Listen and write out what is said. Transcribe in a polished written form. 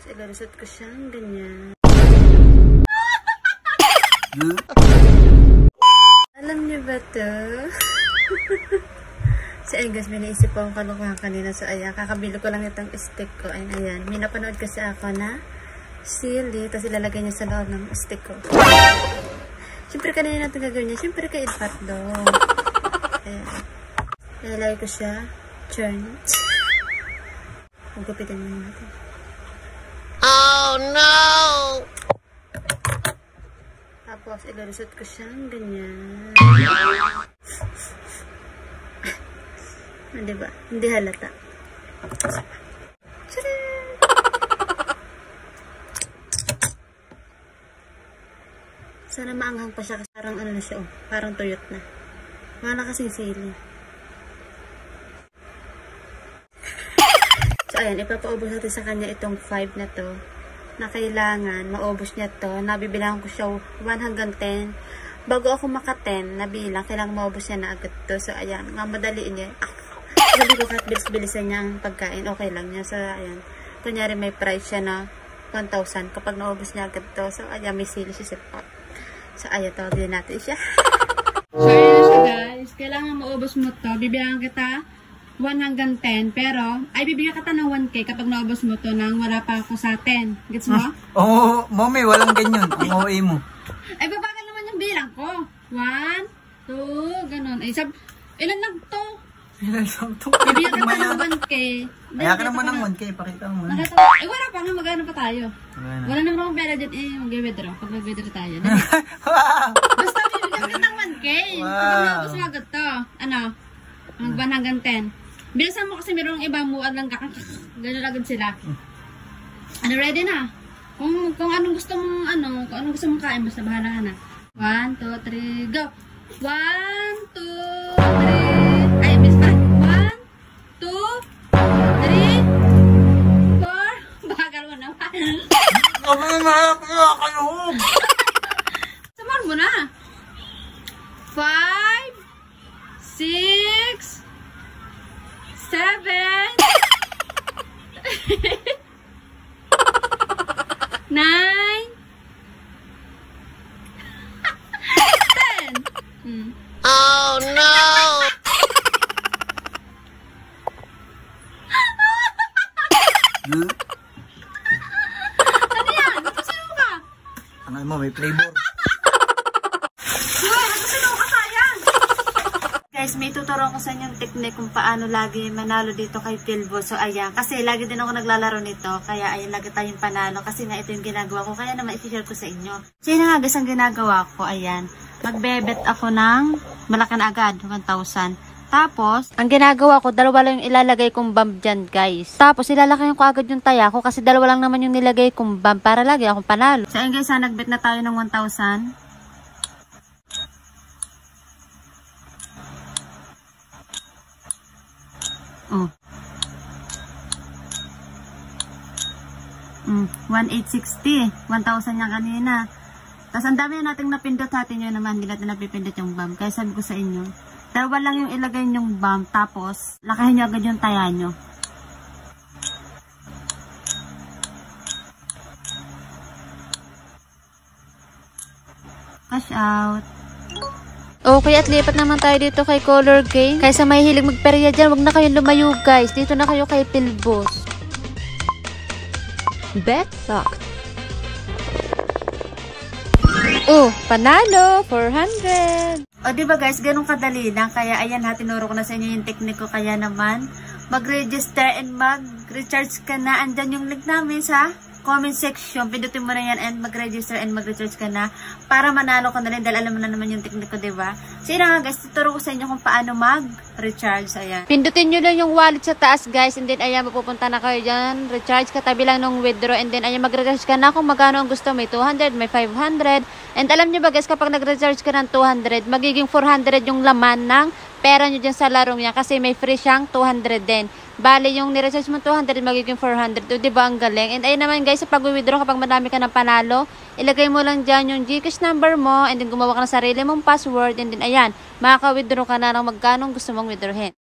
ilalusot ko siyang ganyan. Alam niyo ba to? So ayun guys, may naisip po akong kalukuhan kanina. So ayan, kakabili ko lang itong stick ko. Ayan, may napanood kasi ako na sili, tapos ilalagay niya sa loob ng stick ko. Siyempre kanina natin gagawin niya. Siyempre kay hotdog. Ayan. Ilalagay ko siya. Churn. Magkupitan mo natin. Oh no! Tapos ilalusot ko siyang ganyan. Diba? Hindi halata. Sana maanghang pa siya kasi parang ano na siya, oh. Parang tuyot na. Wala kasing sili. So ayan, ipapaubos natin sa kanya itong 5 na to. Na kailangan maubos niya to. Nabibilangan ko siya 1 hanggang 10. Bago ako maka-10 nabilang, kailangan maubos niya na agad to. So ayan, nga madaliin niya. Sabi ko kahit bilis-bilisan niya ang pagkain, okay lang niya. So ayan, kunyari may price siya na 1,000 kapag naubos niya agad to. So ayan, may sili siya sa pot. So ayan, tawagin natin siya. So ayan na siya guys, kailangan maubos mo to. Bibigyan kita 1 hanggang 10, pero ay bibigyan kita ng 1K kapag naubos mo to nang wala pa ako sa 10. Gets mo? Oo, mommy, walang ganyan. Ang OA mo. Ay babagal naman yung bilang ko. 1, 2, ganun. Ay ilan lang to? Ilan lang to? Bibigyan kita ng 1K. Kaya ka naman ng 1K, pakita mo na. Eh wala pa nga, magano pa tayo. Wala naman akong pera dyan, mag-withdraw. Pag mag-withdraw tayo. Wow! Basta bibigyan kita ng 1K. Kapag naubos mo agad to. Ano? 1 hanggang 10. Bilisan mo kasi meron iba mo lang gano'n agad sila. Ano, ready na? Kung anong gusto mong kung anong gusto mong kain, basta bahala ka na. 1, 2, 3, go! 1, 2, 3, ay, bilis pa. 1, 2, 3, 4, bagal mo naman. Sabi na nahanap ko na kayo. Samar mo na. 5, 6, 7, 9, 10. Oh no! Ano yan? Nagsusunog ka? Ano mo, may flavor. Nagsusunog ka, sayang! Guys, may tuturo ko sa inyo yung technique kung paano lagi manalo dito kay Pilbo. So, ayan. Kasi lagi din ako naglalaro nito. Kaya, ayan, lagi tayong panalo. Kasi nga, ito yung ginagawa ko. Kaya naman, i-share ko sa inyo. So, yun nga, guys, ang ginagawa ko. Ayan. Magbebet ako ng malaki na agad, 1,000. Tapos, ang ginagawa ko, dalawa lang yung ilalagay kong bomb dyan, guys. Tapos, ilalakayan ko agad yung taya ko kasi dalawa lang naman yung nilagay kong bomb para lagi akong panalo. So, ayun guys, nagbet na tayo ng 1,000. Oh. 1,860. 1,000 niya kanina. Tapos ang dami nating napindot natin yun naman. Hindi natin napipindot yung bomb. Kaya sabi ko sa inyo, dalawa lang yung ilagay yung bomb. Tapos, lakahin nyo agad yung taya nyo. Cash out. Okay, at lipat naman tayo dito kay Color Game. Kaysa may hilig magperya dyan, wag na kayong lumayo guys. Dito na kayo kay Pilbos. Bet locked. Oh, panalo! 400! O, diba guys, ganun kadali lang. Kaya, ayan ha, tinuro ko na sa inyo yung technique ko. Kaya naman, mag-register and mag-recharge ka na. Andyan yung link namin sa comment section. Pindutin mo na yan and mag-register and mag-recharge ka na para manalo ka na rin dahil alam mo na naman yung technique ko, diba? So, yun nga guys, tuturo ko sa inyo kung paano mag-recharge. Ayan. Pindutin nyo lang yung wallet sa taas guys and then ayan, mapupunta na kayo dyan. Recharge katabi lang nung withdraw and then ayan, mag-recharge ka na kung magkano ang gusto. May 200, may 500. And alam nyo ba guys, kapag nag-recharge ka ng 200, magiging 400 yung laman ng pera nyo dyan sa larong yan kasi may free siyang 200 din. Bali, yung ni-recharge mo 200, magiging 400. O, diba ang galing? And ayun naman guys, sa pag-withdraw kapag madami ka ng panalo, ilagay mo lang dyan yung GCash number mo and then gumawa ka ng sarili mong password and then ayan, makaka-withdraw ka na ng magkano gusto mong withdrawin.